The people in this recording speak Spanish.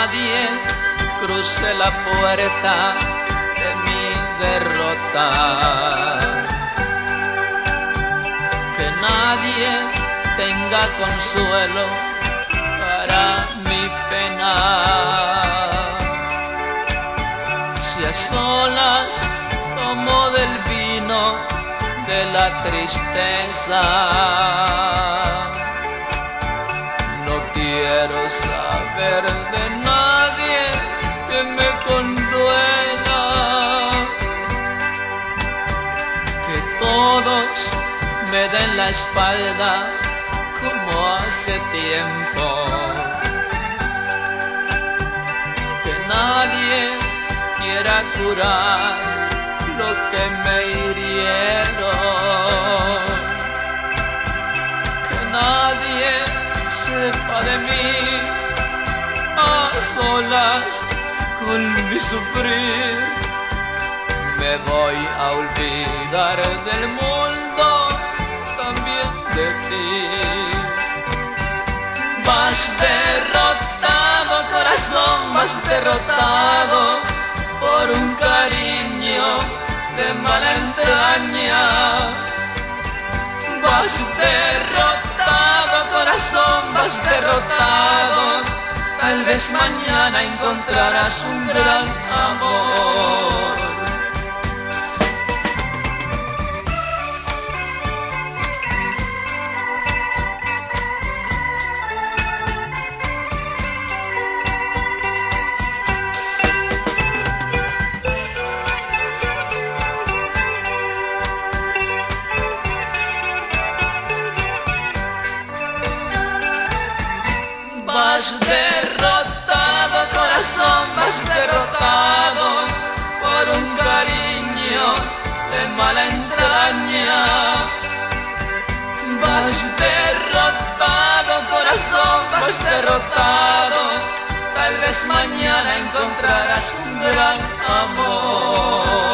nadie cruce la puerta de mi derrota, que nadie tenga consuelo para mi pena. Si a solas tomo del vino de la tristeza, no quiero saber de nadie que me conduela, que todos me den la espalda como hace tiempo, que nadie quiera curar lo que me hirieron, que nadie sepa de mí a solas con mi sufrir. Me voy a olvidar del mundo, también de ti. Vas derrotado, corazón, vas derrotado por un cariño de mala entraña. Vas derrotado, corazón, vas derrotado. Tal vez mañana encontrarás un gran amor. Vas derrotado, corazón, vas derrotado por un cariño de mala entraña. Vas derrotado, corazón, vas derrotado. Tal vez mañana encontrarás un gran amor.